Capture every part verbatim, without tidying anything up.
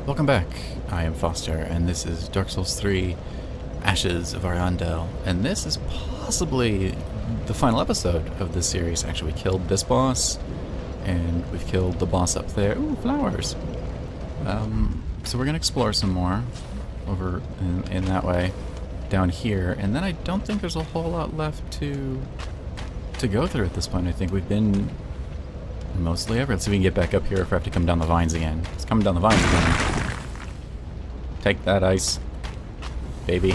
Welcome back. I am Foster, and this is Dark Souls three, Ashes of Ariandel, and this is possibly the final episode of this series. Actually, we killed this boss, and we've killed the boss up there. Ooh, flowers! Um, so we're going to explore some more over in, in that way, down here, and then I don't think there's a whole lot left to, to go through at this point. I think we've been mostly ever. Let's see if we can get back up here if I have to come down the vines again. It's coming down the vines again. Take that, ice. Baby.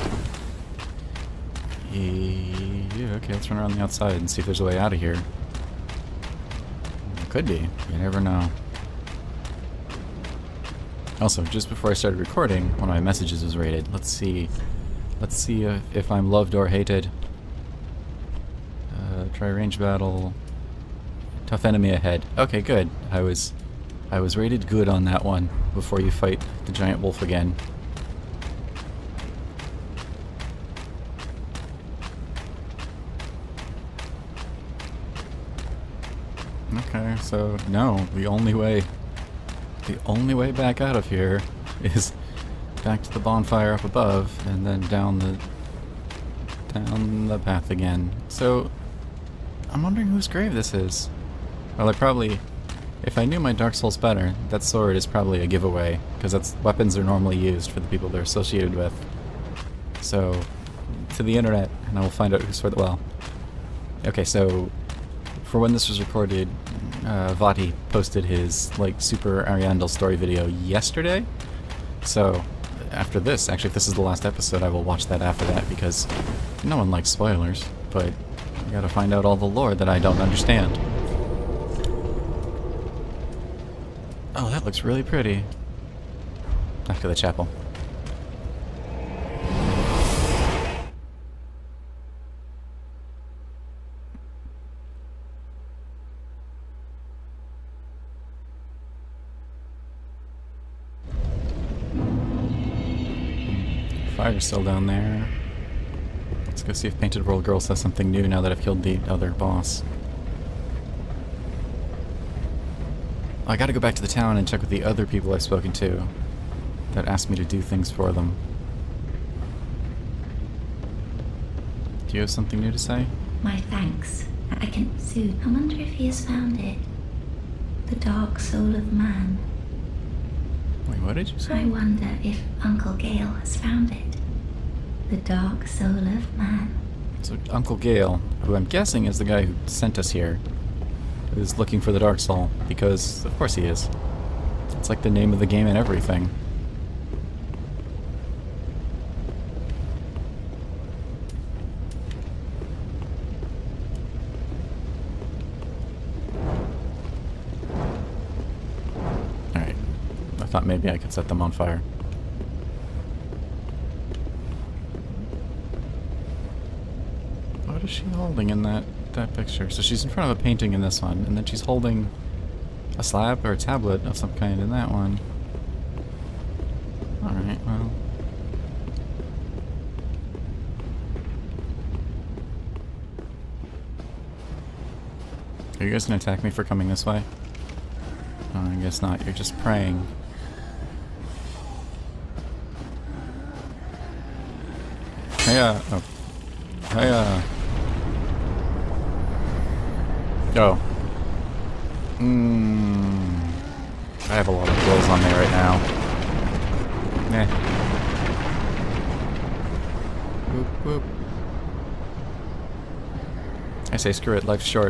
Yeah, okay, let's run around the outside and see if there's a way out of here. Could be. You never know. Also, just before I started recording, one of my messages was rated. Let's see. Let's see uh, if I'm loved or hated. Uh, try range battle. Tough enemy ahead. Okay, good. I was I was rated good on that one before you fight the giant wolf again. Okay, so no, the only way the only way back out of here is back to the bonfire up above and then down the down the path again. So I'm wondering whose grave this is. Well, I probably, if I knew my Dark Souls better, that sword is probably a giveaway, because that's weapons are normally used for the people they're associated with. So, to the internet, and I will find out whose sword. Well, okay, so for when this was recorded, uh, Vati posted his like Super Ariandel story video yesterday. So, after this, actually, if this is the last episode, I will watch that after that, because no one likes spoilers, but I gotta find out all the lore that I don't understand. Oh, that looks really pretty. Back to the chapel. Fire's still down there. Let's go see if Painted World Girl says something new now that I've killed the other boss. I gotta go back to the town and check with the other people I've spoken to that asked me to do things for them. Do you have something new to say? My thanks. I can soon. I wonder if he has found it. The dark soul of man. Wait, what did you say? I wonder if Uncle Gale has found it. The dark soul of man. So Uncle Gale, who I'm guessing is the guy who sent us here, is looking for the Dark Soul, because of course he is. It's like the name of the game and everything. Alright. I thought maybe I could set them on fire. What is she holding in that that picture? So she's in front of a painting in this one, and then she's holding a slab or a tablet of some kind in that one. Alright, well. Are you guys gonna attack me for coming this way? Oh, I guess not. You're just praying. Hey, oh. Hey, Oh. Mmm. I have a lot of clothes on me right now. Eh. Whoop, whoop. I say screw it, life's short.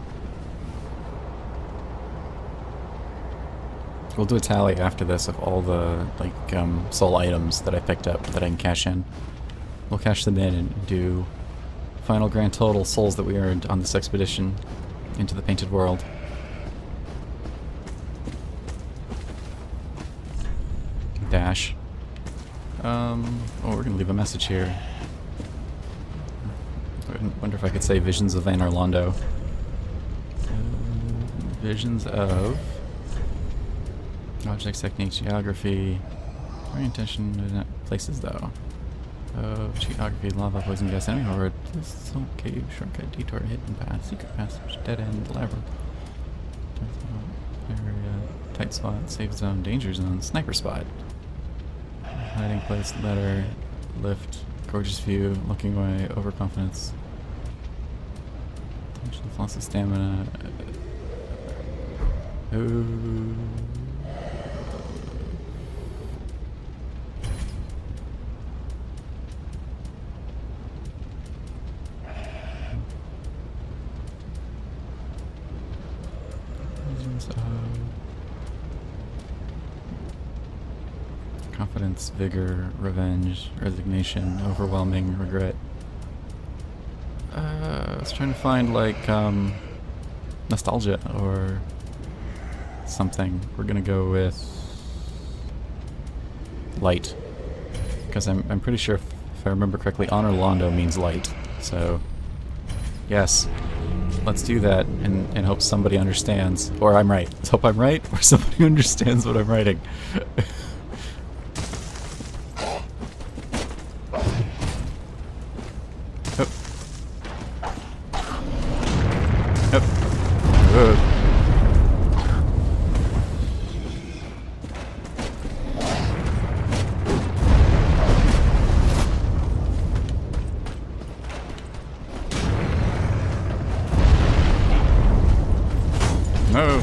We'll do a tally after this of all the, like, um, soul items that I picked up that I can cash in. We'll cash them in and do final grand total souls that we earned on this expedition into the Painted World. Dash. Um, oh, we're gonna leave a message here. I wonder if I could say Visions of Van Orlando. Uh, visions of objects, techniques, geography, orientation, places though. Of geography, lava, poison gas, enemy horde, salt cave, shortcut, detour, hidden path, secret passage, dead end, labyrinth, area, Tight spot, safe zone, danger zone, sniper spot. Hiding place, ladder, lift, gorgeous view, looking away, overconfidence. Tension, loss of stamina. Ooh. Confidence, vigor, revenge, resignation, overwhelming, regret. Uh, I was trying to find like um, nostalgia or something. We're gonna go with light, because I'm I'm pretty sure if, if I remember correctly, honor Londo means light. So yes, let's do that and and hope somebody understands, or I'm right. Let's hope I'm right, or somebody understands what I'm writing. No.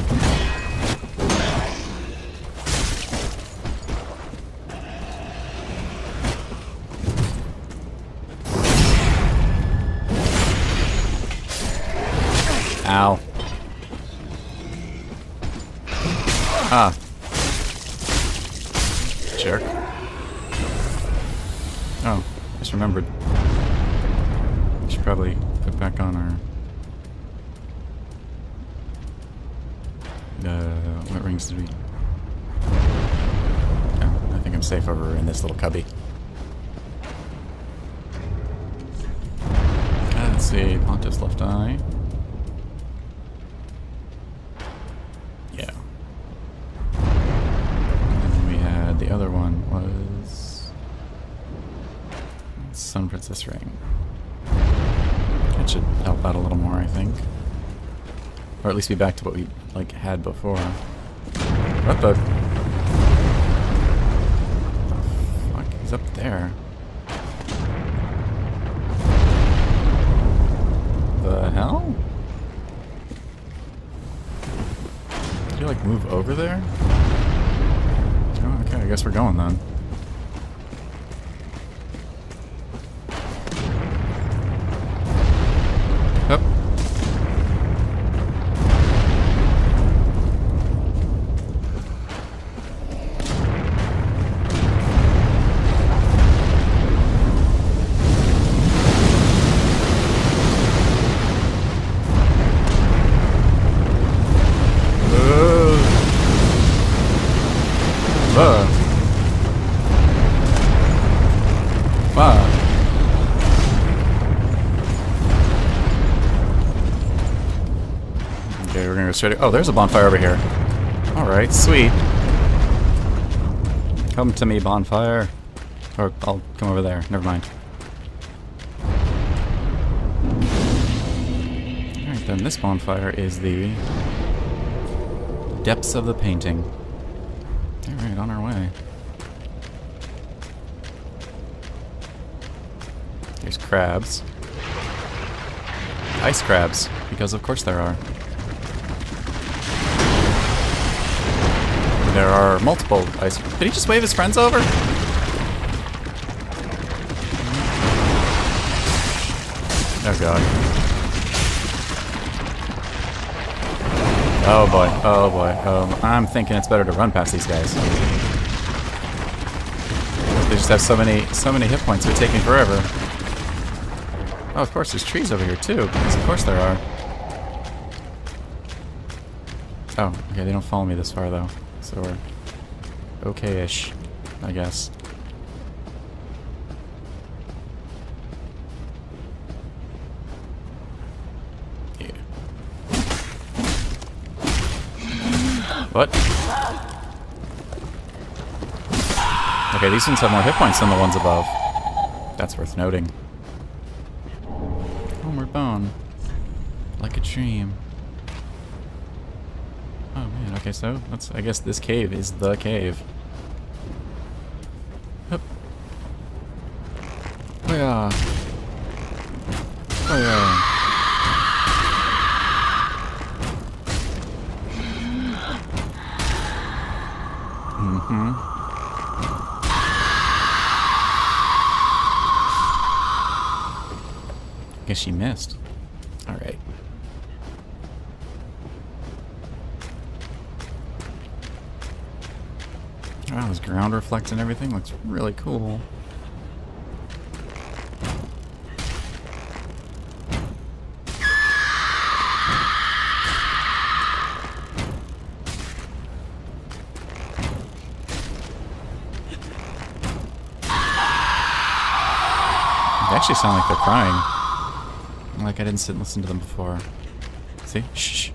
Ow. Ah. Jerk. Oh, just remembered. We should probably put back on our... Uh, what rings did we... Oh, I think I'm safe over in this little cubby. Uh, let's see, Pontiff's left eye. Yeah. And then we had the other one was... Sun Princess Ring. That should help out a little more, I think. Or at least be back to what we like had before. What the? The fuck? He's up there. The hell? Did you like move over there? Oh, okay. I guess we're going then. Up. Uh. Wow. Okay, we're gonna go straight. Oh, there's a bonfire over here. Alright, sweet. Come to me, bonfire. Or I'll come over there. Never mind. Alright, then this bonfire is the depths of the painting. Alright, on our way. There's crabs. Ice crabs, because of course there are. There are multiple ice... Did he just wave his friends over? Oh god. Oh boy, oh boy, um, I'm thinking it's better to run past these guys. They just have so many, so many hit points, they're taking forever. Oh, of course, there's trees over here too, because of course there are. Oh, okay, they don't follow me this far though, so we're okay-ish, I guess. What? Okay, these ones have more hit points than the ones above. That's worth noting. Homeward bound. Like a dream. Oh man, Okay, so let's. I guess this cave is the cave. Hup. Oh yeah. Oh yeah. Mm-hmm. Guess she missed. All right. Wow, this ground reflects and everything looks really cool. They actually sound like they're crying. Like I didn't sit and listen to them before. See? Shh.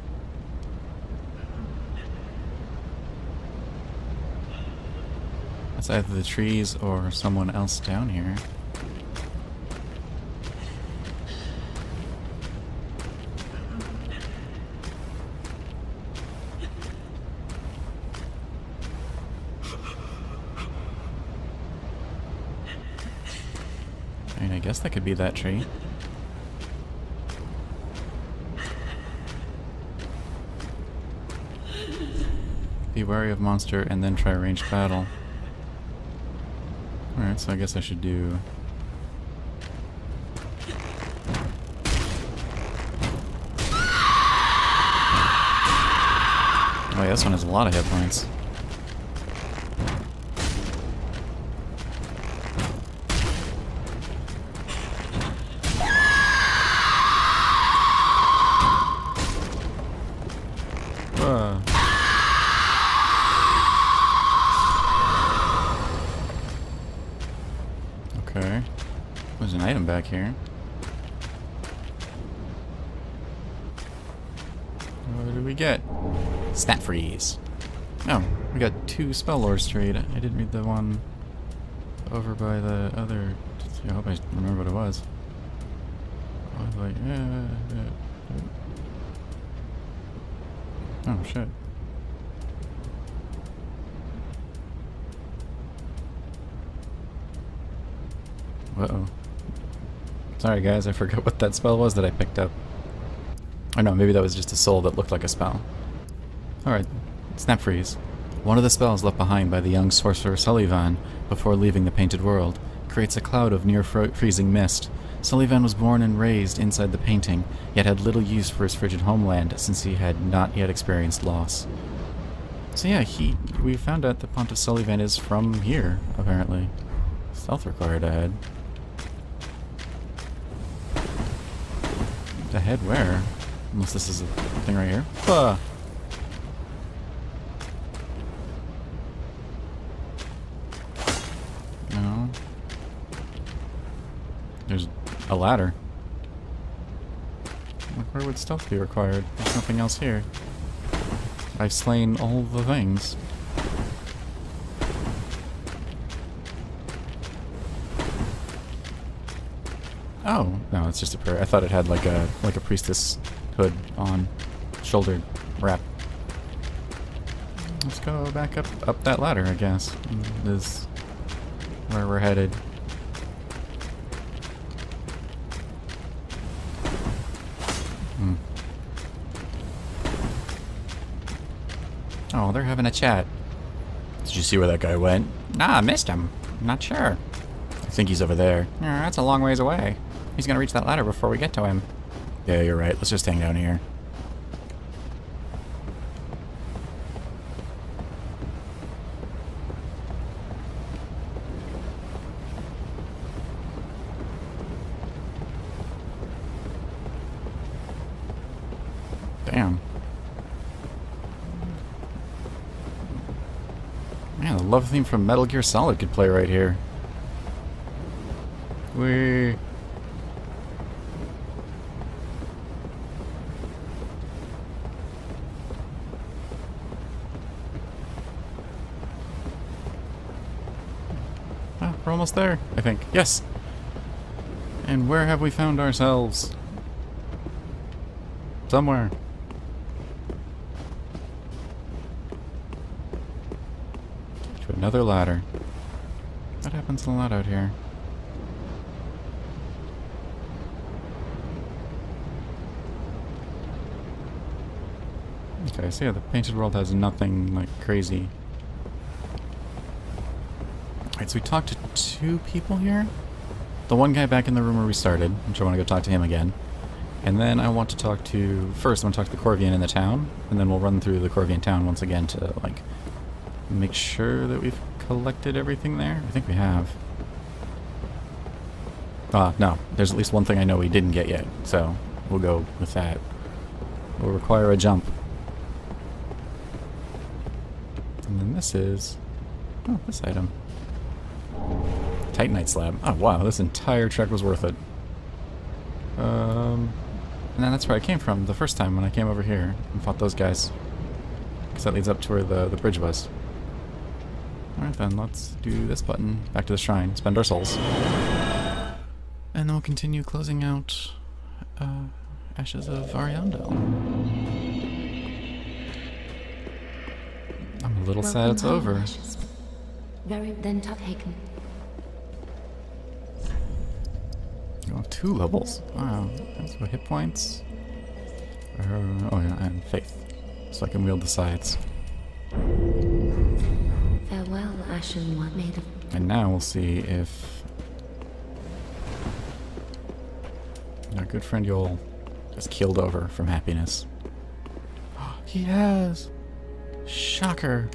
That's either the trees or someone else down here. I mean, I guess that could be that tree. Be wary of monster and then try ranged battle. Alright, so I guess I should do... Oh yeah, this one has a lot of hit points. Whoa. Okay. There's an item back here. What did we get? Snap freeze. Oh, we got two spell lords trade. I didn't read the one over by the other. I hope I remember what it was. I was like, yeah, yeah, yeah. Oh shit. Uh-oh. Sorry guys, I forgot what that spell was that I picked up. Oh no, maybe that was just a soul that looked like a spell. Alright, Snap Freeze. One of the spells left behind by the young sorcerer Sullivan before leaving the Painted World creates a cloud of near-freezing mist. Sullivan was born and raised inside the painting, yet had little use for his frigid homeland since he had not yet experienced loss. So yeah, he we found out that Pontiff Sullivan is from here, apparently. Stealth required ahead. Ahead where? Unless this is a thing right here. Bah. No. There's a ladder. Like, where would stealth be required? There's nothing else here. I've slain all the things. Oh, no, it's just a prayer. I thought it had like a like a priestess hood on, shouldered wrap. Let's go back up up that ladder, I guess. This is where we're headed. Hmm. Oh, they're having a chat. Did you see where that guy went? Nah, I missed him. I'm not sure. I think he's over there. Yeah, that's a long ways away. He's gonna reach that ladder before we get to him. Yeah, you're right. Let's just hang down here. Damn. Man, the love theme from Metal Gear Solid could play right here. We. Ah, we're almost there, I think. Yes! And where have we found ourselves? Somewhere. Another ladder. What happens a lot out here? Okay, so yeah, the painted world has nothing like crazy. Alright, so we talked to two people here. The one guy back in the room where we started, which I want to go talk to him again. And then I want to talk to, first I want to talk to the Corvian in the town, and then we'll run through the Corvian town once again to, like, make sure that we've collected everything there. I think we have. Ah, no, there's at least one thing I know we didn't get yet, so we'll go with that. We'll require a jump. And then this is, oh, this item. Titanite slab. Oh wow, this entire trek was worth it. Um, and then that's where I came from the first time when I came over here and fought those guys. Because that leads up to where the, the bridge was. Alright then, let's do this button. Back to the shrine. Spend our souls. And then we'll continue closing out uh, Ashes of Ariandel. I'm a little sad it's over. Very then taken. Oh, two levels. Wow. That's what hit points. Uh, oh yeah, and faith. So I can wield the sides. Farewell, Ashen One made of. And now we'll see if our good friend Yol is keeled over from happiness. He has! Shocker!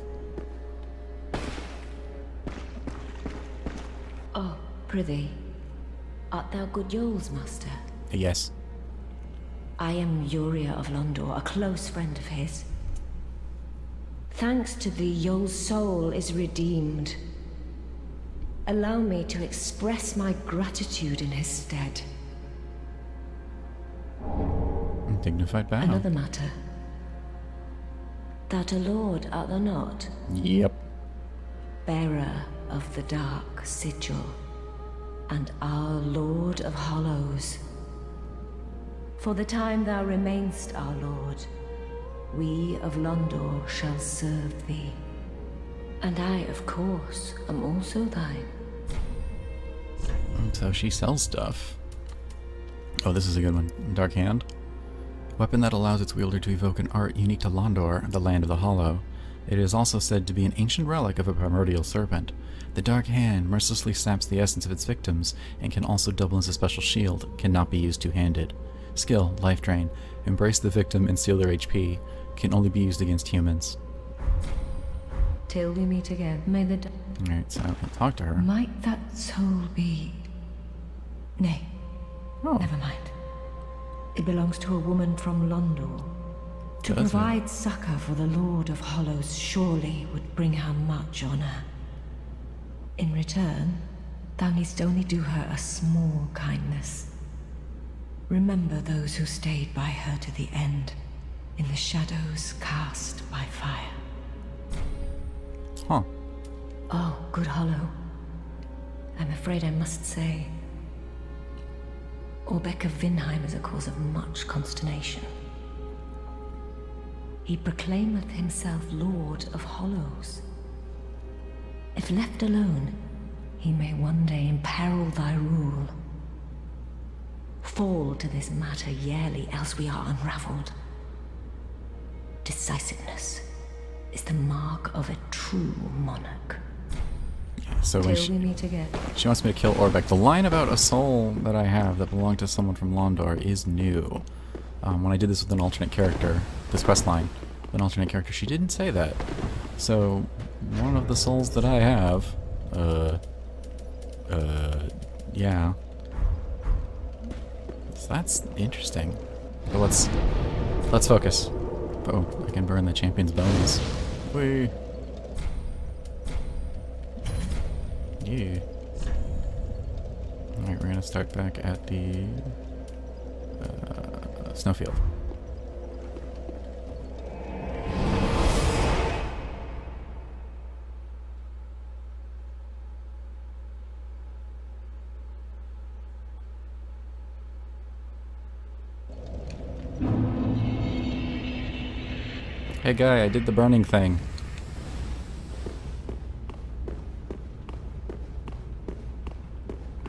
Oh, prithee. Art thou good Yol's master? Yes. I am Uria of Londor, a close friend of his. Thanks to thee, Yol's soul is redeemed. Allow me to express my gratitude in his stead. Dignified bow. Another matter. That a lord art thou not? Yep. Bearer of the dark sigil, and our Lord of Hollows. For the time thou remainst our Lord, we of Londor shall serve thee. And I, of course, am also thine. So she sells stuff. Oh, this is a good one. Dark Hand. Weapon that allows its wielder to evoke an art unique to Londor, the land of the Hollow. It is also said to be an ancient relic of a primordial serpent. The Dark Hand mercilessly saps the essence of its victims and can also double as a special shield, cannot be used two-handed. Skill, Life Drain. Embrace the victim and steal their H P. Can only be used against humans. Till we meet again, may the... Alright, so I'll talk to her. Might that soul be... Nay, Oh, never mind. It belongs to a woman from Londor. To Does it? provide succor for the Lord of Hollows surely would bring her much honor. In return, thou needst only do her a small kindness. Remember those who stayed by her to the end, in the shadows cast by fire. Huh. Oh, good Hollow. I'm afraid I must say, Orbeck of Vinheim is a cause of much consternation. He proclaimeth himself Lord of Hollows. If left alone, he may one day imperil thy rule. Fall to this matter yearly, else we are unraveled. Decisiveness is the mark of a true monarch. So when Till she, we meet again. she wants me to kill Orbeck. The line about a soul that I have that belonged to someone from Londor is new. Um, when I did this with an alternate character, this quest line, with an alternate character, she didn't say that. So one of the souls that I have, uh, uh, yeah. So that's interesting. But let's let's focus. Oh, I can burn the champion's bones. Whee. Yeah. Alright, we're gonna start back at the uh, snowfield. Hey guy, I did the burning thing.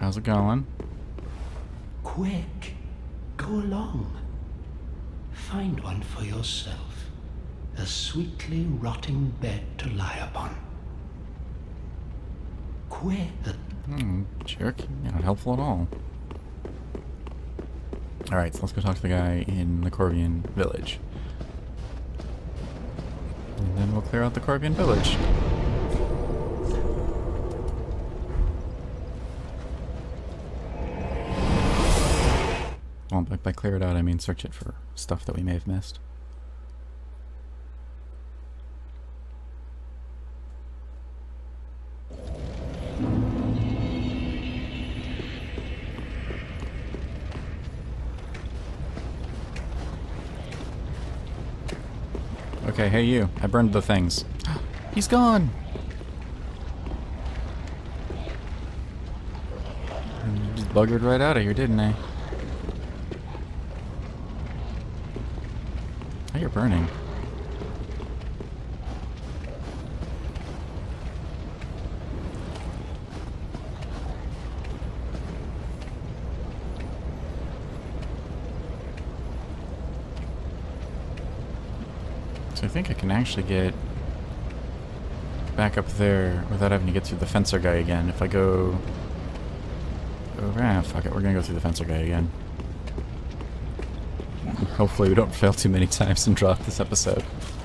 How's it going? Quick, go along. Find one for yourself. A sweetly rotting bed to lie upon. Quick. Hmm, jerk. Not helpful at all. Alright, so let's go talk to the guy in the Corvian village. And then we'll clear out the Corvian village. Well, by, by clear it out, I mean search it for stuff that we may have missed. Okay, hey you. I burned the things. He's gone! I just buggered right out of here, didn't I? Oh, you're burning. So I think I can actually get back up there without having to get through the fencer guy again. If I go... Oh, ah, fuck it. We're gonna go through the fencer guy again. Hopefully we don't fail too many times and drop this episode.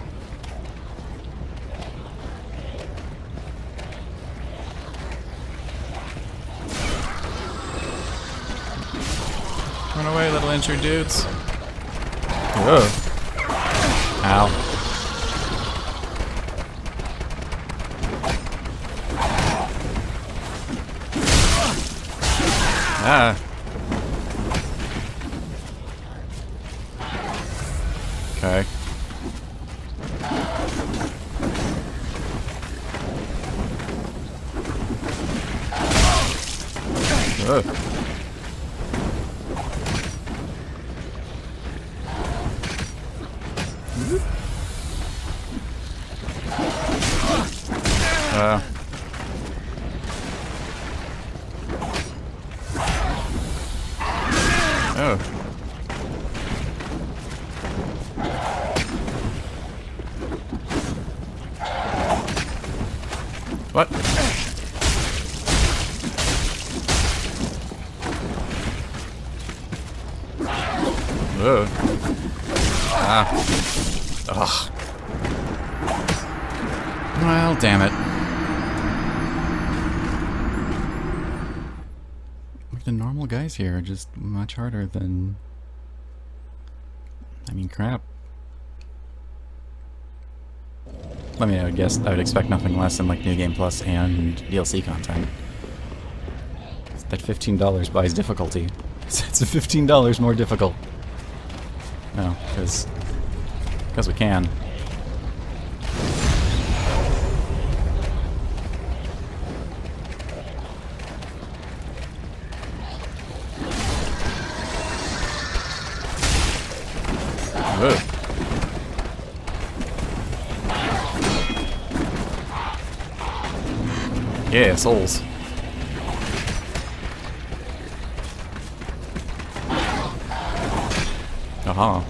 Run away, little injured dudes. Whoa. Ow. Ah. Okay. Ugh. Uh. Oh. What? Ugh. Ah. Ugh. Well, damn it. The normal guys here are just much harder than... I mean, crap. I mean, I would guess I would expect nothing less than like New Game Plus and D L C content. That fifteen dollars buys difficulty. It's fifteen dollars more difficult. No, because... Because we can. Whoa. Yeah, souls. Aha.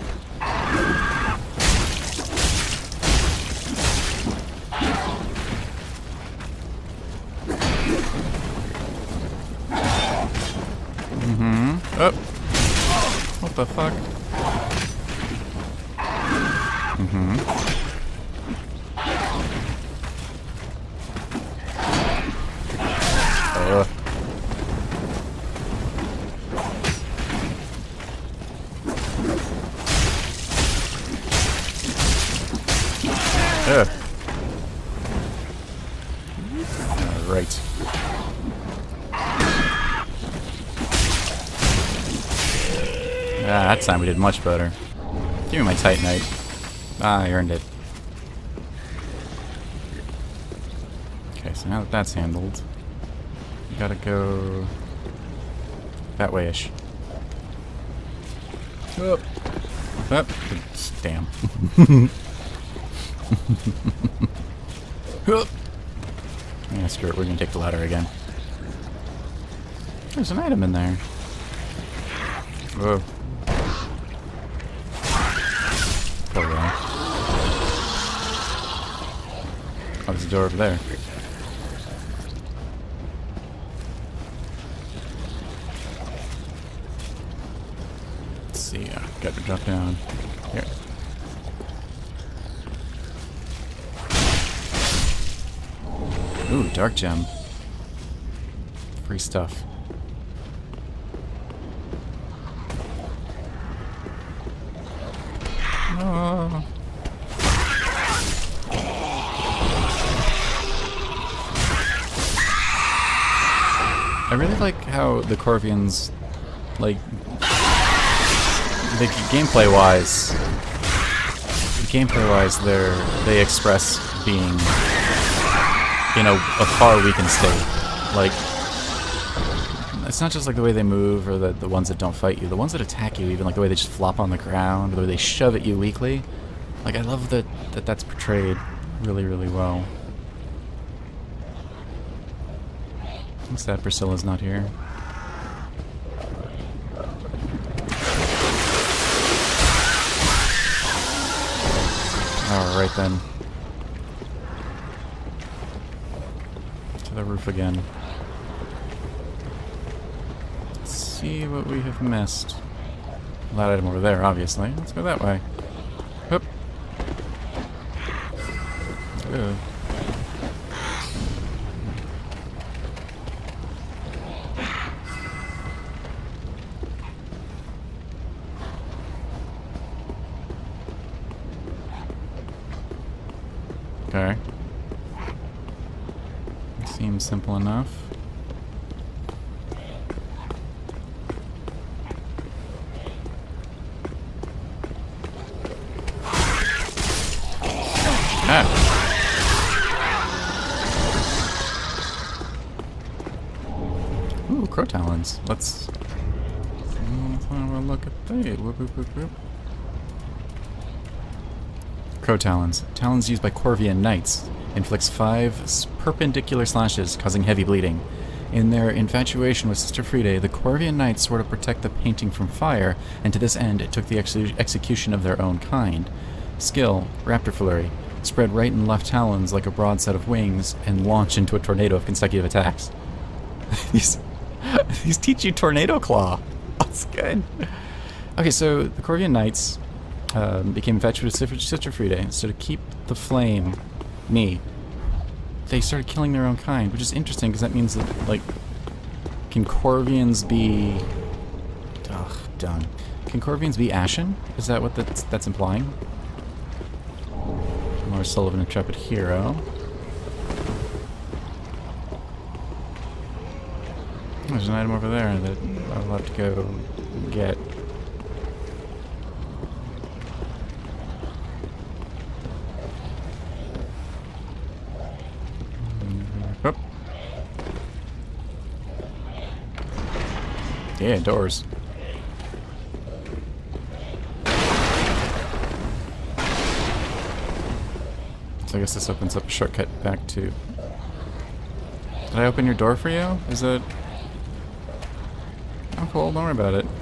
Mm-hmm. Oh. What the fuck? Mm-hmm. Uh. Uh. All right. Ah, that time we did much better. Give me my Titanite. Ah, I earned it. Okay, so now that that's handled, we gotta go that way-ish. Up. Up. Damn. Yeah, screw it. We're gonna take the ladder again. There's an item in there. Whoa. Poor guy. Oh, there's a door over there. Let's see. Uh, got to drop down. Here. Ooh, dark gem. Free stuff. Oh. I really like how the Corvians, like, the gameplay-wise, gameplay-wise, they're they express being in a, a far weakened state. Like, it's not just like the way they move or the the ones that don't fight you. The ones that attack you, even like the way they just flop on the ground, or the way they shove at you weakly. Like, I love that, that that's portrayed really, really well. I'm sad Priscilla's not here. Alright then. To the roof again. Let's see what we have missed. That item over there, obviously. Let's go that way. Hup. Ooh. Okay. Seems simple enough. Ah. Ooh, crow talons. Let's, let's have a look at that. Whoop, whoop, whoop, whoop. Crow talons. Talons used by Corvian knights. Inflicts five perpendicular slashes, causing heavy bleeding. In their infatuation with Sister Friede, the Corvian knights swore to protect the painting from fire, and to this end it took the ex execution of their own kind. Skill, Raptor Flurry. Spread right and left talons like a broad set of wings, and launch into a tornado of consecutive attacks. these, these teach you Tornado Claw. That's good. Okay, so the Corvian knights Um, became infatuated with Sister Friede, so to keep the flame, me, they started killing their own kind, which is interesting because that means that, like, can Corvians be... Ugh, done. Can Corvians be ashen? Is that what that's, that's implying? More Sullivan, Intrepid Hero. There's an item over there that I'll have to go get. Oh. Yeah, doors. So I guess this opens up a shortcut back to... Did I open your door for you? Is it... Oh, cool. Don't worry about it.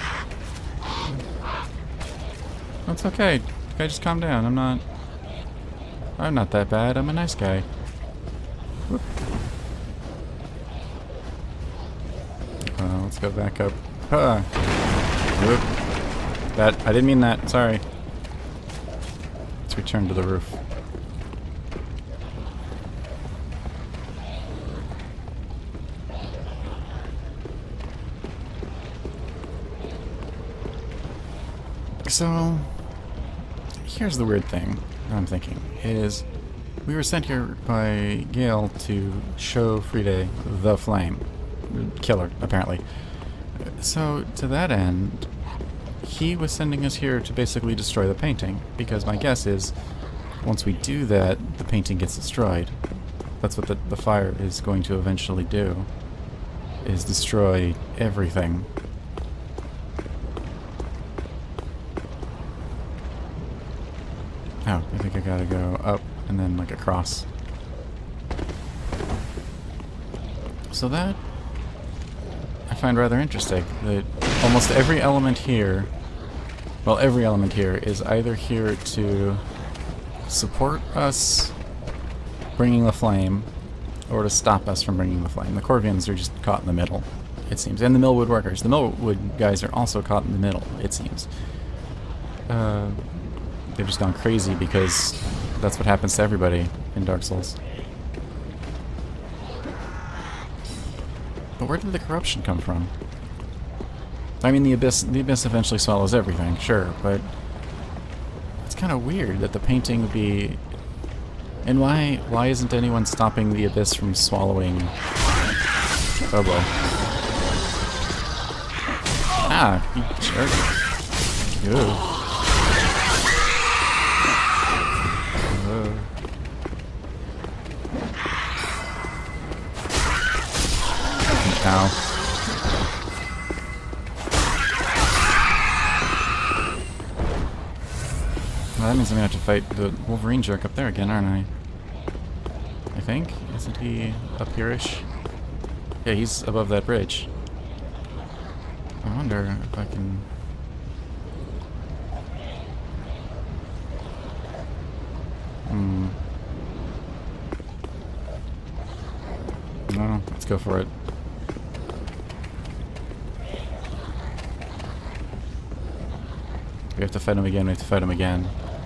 That's okay. Okay, just calm down. I'm not... I'm not that bad. I'm a nice guy. Whoop. Uh, let's go back up. Huh. Whoop. That... I didn't mean that. Sorry. Let's return to the roof. So, here's the weird thing I'm thinking, is we were sent here by Gale to show Friede the flame. Killer, apparently. So, to that end, he was sending us here to basically destroy the painting, because my guess is, once we do that, the painting gets destroyed. That's what the, the fire is going to eventually do, is destroy everything. Oh, I think I gotta go up and then like across. So that find rather interesting. That almost every element here, well, every element here is either here to support us bringing the flame, or to stop us from bringing the flame. The Corvians are just caught in the middle, it seems. And the Millwood workers. The Millwood guys are also caught in the middle, it seems. Uh, they've just gone crazy because that's what happens to everybody in Dark Souls. But where did the corruption come from? I mean, the Abyss, the Abyss eventually swallows everything, sure, but it's kind of weird that the painting would be... And why why isn't anyone stopping the Abyss from swallowing... Oh boy. Ah, you jerk. Ew. Ow. Well, that means I'm gonna have to fight the Wolverine jerk up there again, aren't I? I think? Isn't he up here-ish? Yeah, he's above that bridge. I wonder if I can... Hmm. No, let's go for it. We have to fight him again, we have to fight him again.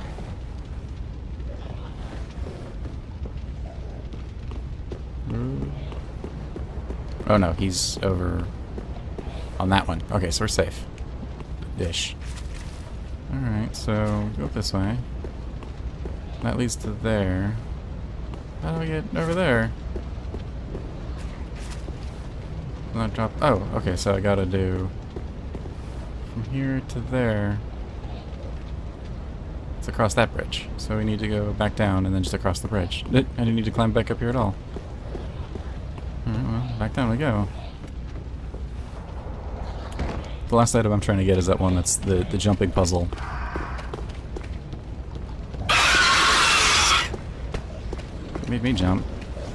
Oh no, he's over on that one. Okay, so we're safe. Ish. Alright, so go up this way. That leads to there. How do we get over there? Not drop. Oh, okay, so I gotta do from here to there. It's across that bridge. So we need to go back down and then just across the bridge. I didn't need to climb back up here at all. Alright, well, back down we go. The last item I'm trying to get is that one that's the, the jumping puzzle. Made me jump.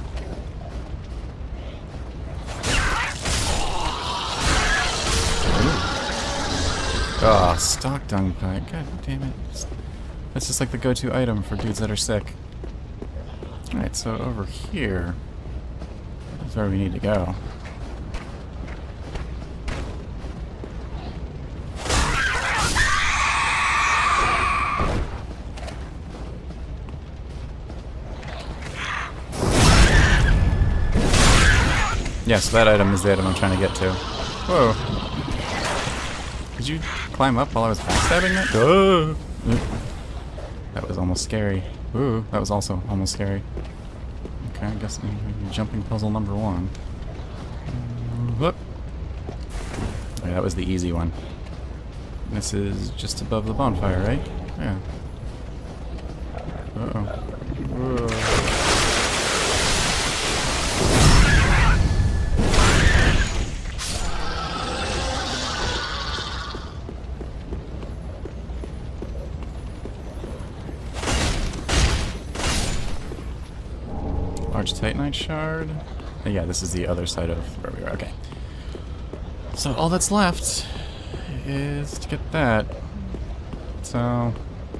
Ah, oh, stock dung pipe. God damn it. That's just like the go-to item for dudes that are sick. Alright, so over here is where we need to go. Yes, that item is the item I'm trying to get to. Whoa. Did you climb up while I was backstabbing that? Oh. That was almost scary. Ooh, that was also almost scary. Okay, I guess jumping puzzle number one. Whoop. Okay, that was the easy one. This is just above the bonfire, right? Yeah. Uh-oh. Whoa. Large Titanite shard. Oh, yeah, this is the other side of where we are. Okay. So all that's left is to get that. So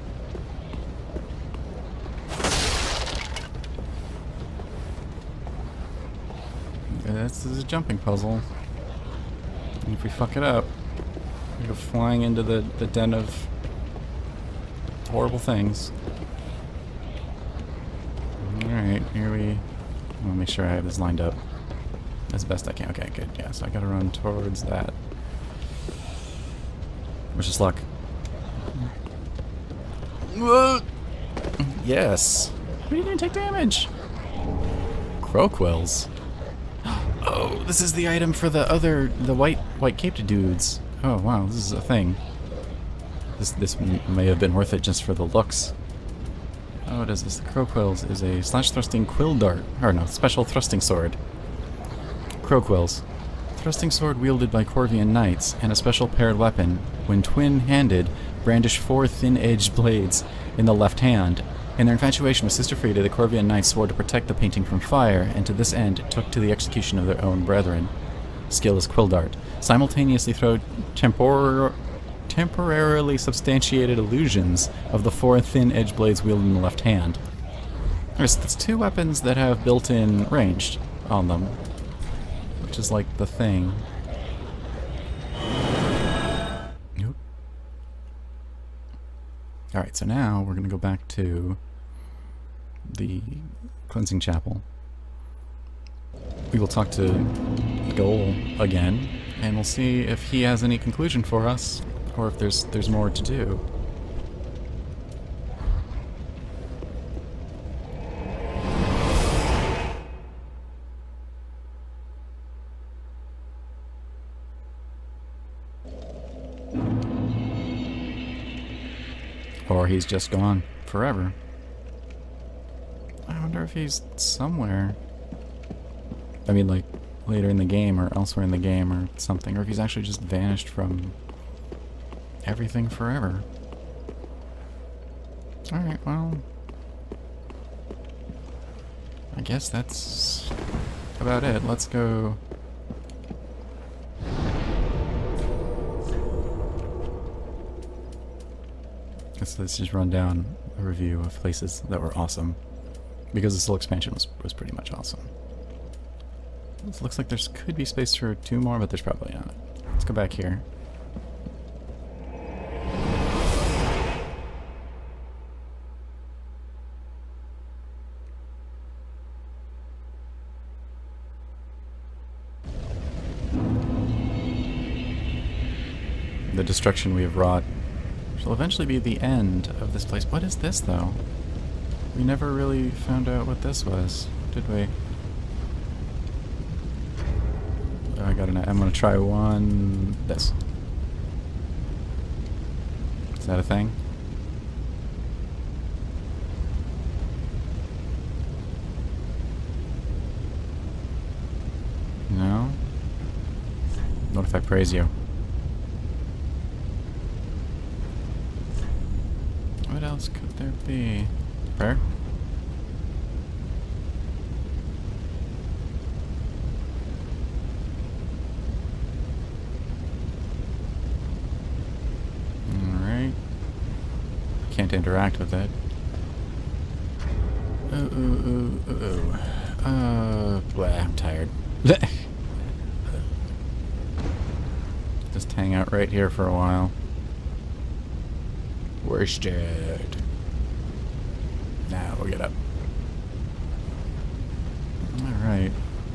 this is a jumping puzzle. And if we fuck it up, we go flying into the, the den of horrible things. Alright, here we... I want to make sure I have this lined up as best I can. Okay, good. Yeah, so I gotta run towards that. Wish us luck. Yes! We didn't even take damage! Crow quills. Oh, this is the item for the other... the white white caped dudes. Oh, wow, this is a thing. This, this may have been worth it just for the looks. Oh, what is this? The Crow Quills is a slash-thrusting quill dart. Or no, special thrusting sword. Crow Quills. Thrusting sword wielded by Corvian knights, and a special paired weapon. When twin-handed, brandish four thin-edged blades in the left hand. In their infatuation with Sister Frida, the Corvian knights swore to protect the painting from fire, and to this end took to the execution of their own brethren. skill is Quill Dart. Simultaneously throw tempor temporarily substantiated illusions of the four thin edge blades wielded in the left hand. There's, there's two weapons that have built-in ranged on them, which is like the thing. Nope. Alright, so now we're going to go back to the cleansing chapel. We will talk to Goal again, and we'll see if he has any conclusion for us, or if there's there's more to do. Or he's just gone forever. I wonder if he's somewhere. I mean, like, later in the game or elsewhere in the game or something. Or if he's actually just vanished from everything forever. Alright, well, I guess that's about it. Let's go. Let's, let's just run down a review of places that were awesome. Because this whole expansion was, was pretty much awesome. It looks like there could be space for two more, but there's probably not. Let's go back here. The destruction we have wrought shall eventually be the end of this place. What is this, though? We never really found out what this was, did we? I got an. I'm gonna try one. This. Is that a thing? No. What if I praise you? What else could there be? Prayer? Alright. Can't interact with it. Ooh, ooh, ooh, ooh. Uh, blah, I'm tired. Just hang out right here for a while. Worsted. Now we'll get up. Alright.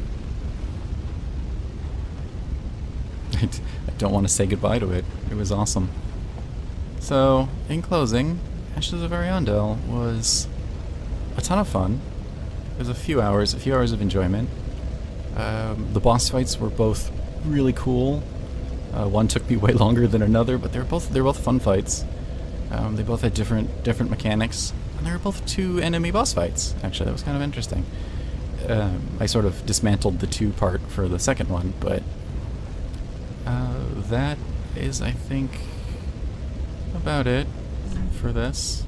I don't want to say goodbye to it. It was awesome. So, in closing, Ashes of Ariandel was a ton of fun. It was a few hours, a few hours of enjoyment. Um, the boss fights were both really cool. Uh, one took me way longer than another, but they were both they were both fun fights. Um, they both had different different mechanics, and they were both two enemy boss fights. Actually, that was kind of interesting. Um, I sort of dismantled the two part for the second one, but uh, that is, I think, about it for this.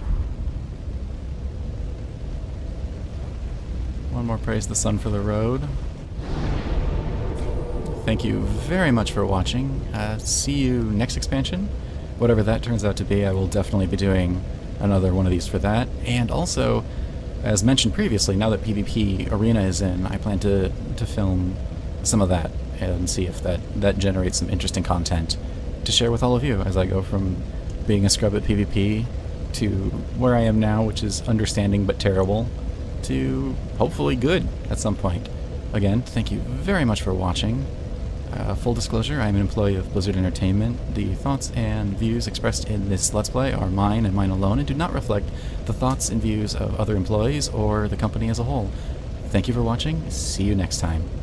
One more praise the sun for the road. Thank you very much for watching. Uh, see you next expansion. Whatever that turns out to be, I will definitely be doing another one of these for that. And also, as mentioned previously, now that PvP Arena is in, I plan to, to film some of that and see if that, that generates some interesting content to share with all of you as I go from being a scrub at PvP to where I am now, which is understanding but terrible, to hopefully good at some point. Again, thank you very much for watching. Uh, full disclosure, I am an employee of Blizzard Entertainment. The thoughts and views expressed in this Let's Play are mine and mine alone and do not reflect the thoughts and views of other employees or the company as a whole. Thank you for watching. See you next time.